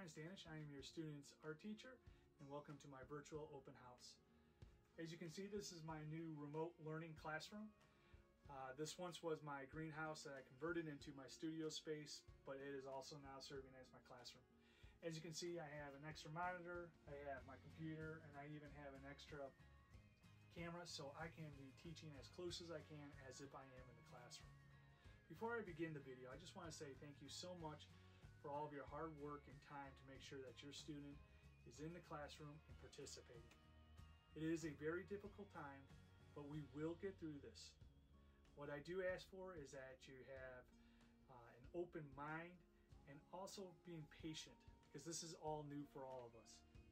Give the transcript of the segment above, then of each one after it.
Ryan Stanish. I am your student's art teacher, and welcome to my virtual open house. As you can see, this is my new remote learning classroom. This once was my greenhouse that I converted into my studio space, but it is also now serving as my classroom. As you can see, I have an extra monitor, I have my computer, and I even have an extra camera so I can be teaching as close as I can as if I am in the classroom. Before I begin the video, I just want to say thank you so much for all of your hard work and time to make sure that your student is in the classroom and participating. It is a very difficult time, but we will get through this. What I do ask for is that you have an open mind and also being patient, because this is all new for all of us.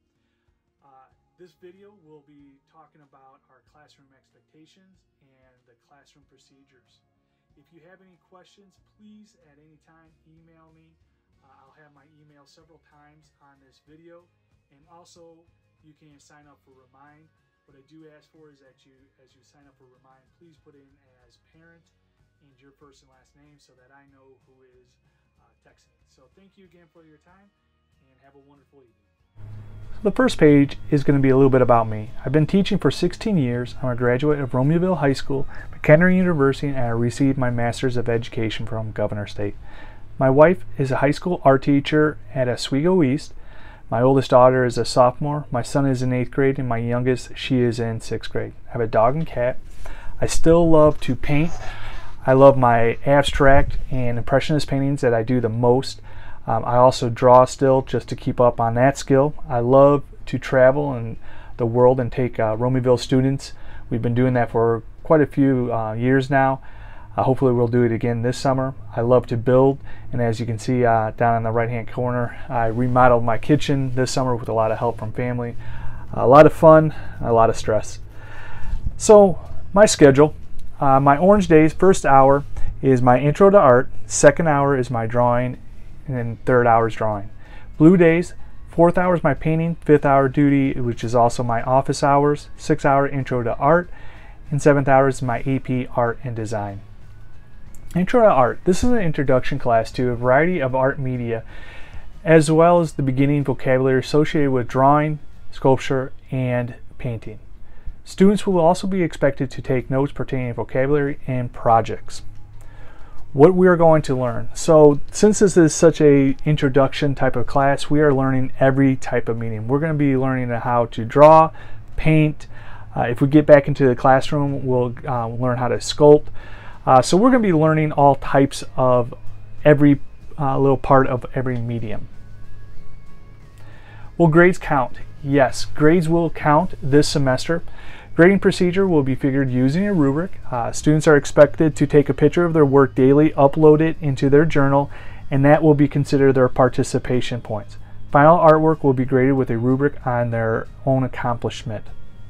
This video will be talking about our classroom expectations and the classroom procedures. If you have any questions, please at any time email me. I'll have my email several times on this video, and also you can sign up for Remind. What I do ask for is that as you sign up for Remind, please put in as parent and your first and last name so that I know who is texting. So thank you again for your time, and have a wonderful evening. The first page is going to be a little bit about me. I've been teaching for 16 years. I'm a graduate of Romeoville High School, McHenry University, and I received my Master's of Education from Governor State. My wife is a high school art teacher at Oswego East. My oldest daughter is a sophomore. My son is in 8th grade, and my youngest, she is in 6th grade. I have a dog and cat. I still love to paint. I love my abstract and impressionist paintings that I do the most. I also draw still just to keep up on that skill. I love to travel in the world and take Romeoville students. We've been doing that for quite a few years now. Hopefully we'll do it again this summer. I love to build, and as you can see down in the right hand corner, I remodeled my kitchen this summer with a lot of help from family. A lot of fun, a lot of stress. So my schedule, my orange days, first hour is my intro to art, second hour is my drawing, and then third hour is drawing. Blue days, fourth hour is my painting, fifth hour duty, which is also my office hours, 6 hour intro to art, and seventh hour is my AP art and design. Intro to Art. This is an introduction class to a variety of art media, as well as the beginning vocabulary associated with drawing, sculpture, and painting. Students will also be expected to take notes pertaining to vocabulary and projects. What we are going to learn. So since this is such a introduction type of class, we are learning every type of medium. We're going to be learning how to draw, paint. If we get back into the classroom, we'll learn how to sculpt. So we're going to be learning all types of every little part of every medium. Will grades count? Yes, grades will count this semester. Grading procedure will be figured using a rubric. Students are expected to take a picture of their work daily, upload it into their journal, and that will be considered their participation points. Final artwork will be graded with a rubric on their own accomplishment.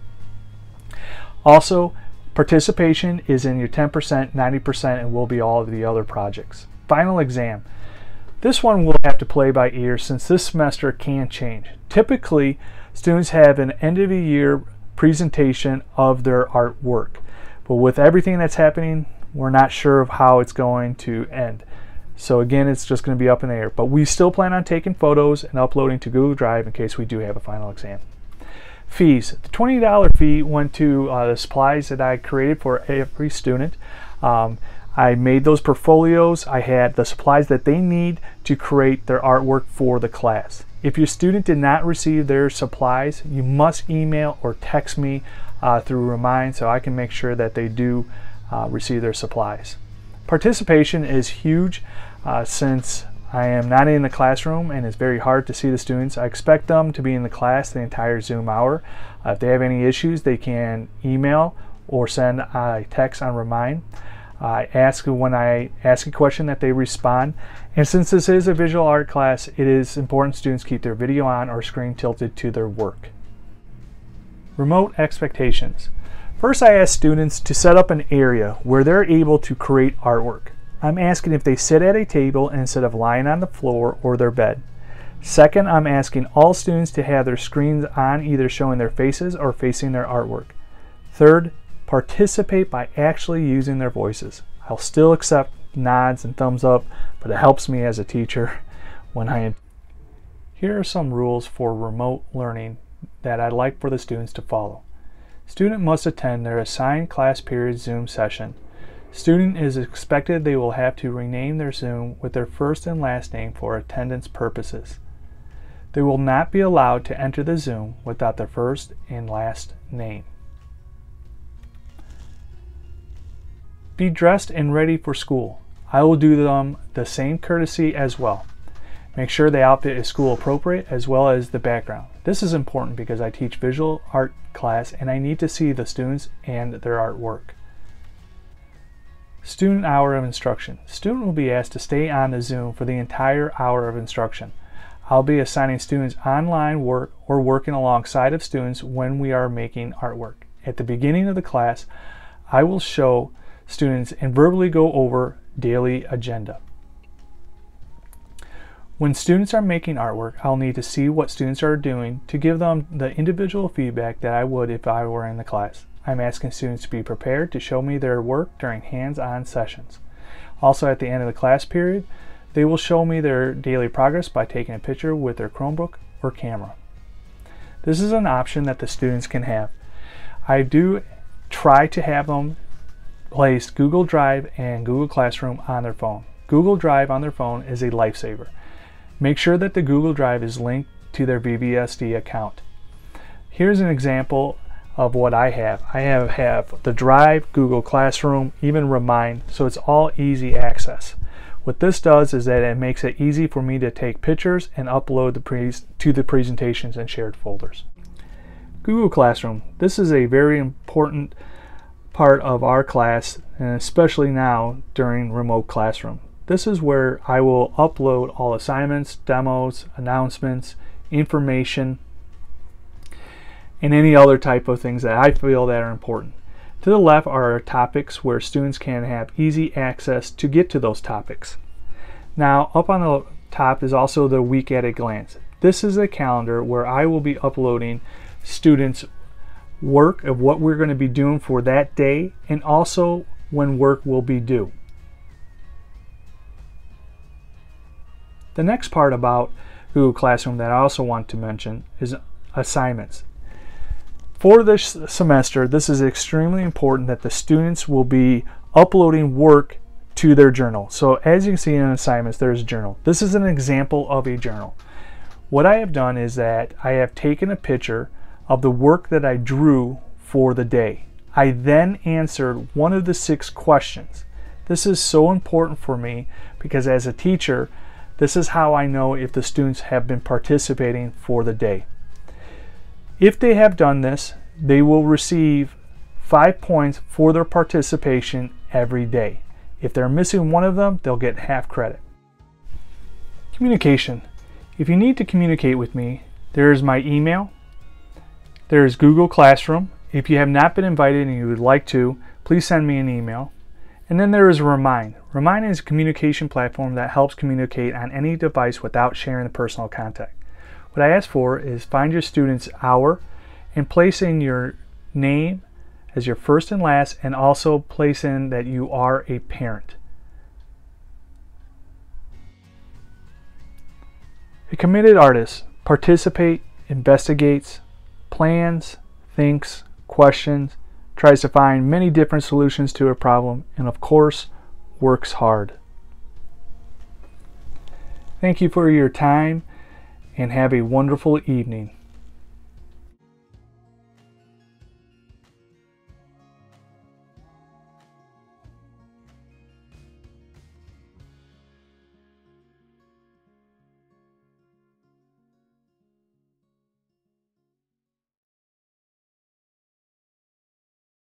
Also, participation is in your 10%, 90%, and will be all of the other projects. Final exam. This one we'll have to play by ear since this semester can change. Typically, students have an end of the year presentation of their artwork. But with everything that's happening, we're not sure of how it's going to end. So again, it's just going to be up in the air. But we still plan on taking photos and uploading to Google Drive in case we do have a final exam. Fees. The $20 fee went to the supplies that I created for every student. I made those portfolios. I had the supplies that they need to create their artwork for the class. If your student did not receive their supplies, you must email or text me through Remind so I can make sure that they do receive their supplies. Participation is huge since I am not in the classroom and it's very hard to see the students. I expect them to be in the class the entire Zoom hour. If they have any issues, they can email or send a text on Remind. I ask when I ask a question that they respond. And since this is a visual art class, it is important students keep their video on or screen tilted to their work. Remote expectations. First, I ask students to set up an area where they're able to create artwork. I'm asking if they sit at a table instead of lying on the floor or their bed. Second, I'm asking all students to have their screens on, either showing their faces or facing their artwork. Third, participate by actually using their voices. I'll still accept nods and thumbs up, but it helps me as a teacher when I Here are some rules for remote learning that I'd like for the students to follow. Student must attend their assigned class period Zoom session. Student is expected they will have to rename their Zoom with their first and last name for attendance purposes. They will not be allowed to enter the Zoom without their first and last name. Be dressed and ready for school. I will do them the same courtesy as well. Make sure the outfit is school appropriate as well as the background. This is important because I teach visual art class and I need to see the students and their artwork. Student hour of instruction. Student will be asked to stay on the Zoom for the entire hour of instruction. I'll be assigning students online work or working alongside of students when we are making artwork. At the beginning of the class, I will show students and verbally go over daily agenda. When students are making artwork, I'll need to see what students are doing to give them the individual feedback that I would if I were in the class. I'm asking students to be prepared to show me their work during hands-on sessions. Also, at the end of the class period, they will show me their daily progress by taking a picture with their Chromebook or camera. This is an option that the students can have. I do try to have them place Google Drive and Google Classroom on their phone. Google Drive on their phone is a lifesaver. Make sure that the Google Drive is linked to their VBSD account. Here's an example of what I have. I have the Drive, Google Classroom, even Remind, so it's all easy access. What this does is that it makes it easy for me to take pictures and upload to the presentations and shared folders. Google Classroom. This is a very important part of our class, and especially now during remote classroom. This is where I will upload all assignments, demos, announcements, information, and any other type of things that I feel that are important. To the left are topics where students can have easy access to get to those topics. Now, up on the top is also the week at a glance. This is a calendar where I will be uploading students' work of what we're going to be doing for that day and also when work will be due. The next part about Google Classroom that I also want to mention is assignments. For this semester, this is extremely important that the students will be uploading work to their journal. So as you can see in assignments, there's a journal. This is an example of a journal. What I have done is that I have taken a picture of the work that I drew for the day. I then answered one of the 6 questions. This is so important for me because as a teacher, this is how I know if the students have been participating for the day. If they have done this, they will receive 5 points for their participation every day. If they're missing one of them, they'll get half credit. Communication. If you need to communicate with me, there is my email. There is Google Classroom. If you have not been invited and you would like to, please send me an email. And then there is Remind. Remind is a communication platform that helps communicate on any device without sharing the personal contact. What I ask for is find your student's hour and place in your name as your first and last, and also place in that you are a parent. A committed artist participates, investigates, plans, thinks, questions, tries to find many different solutions to a problem, and of course, works hard. Thank you for your time and have a wonderful evening.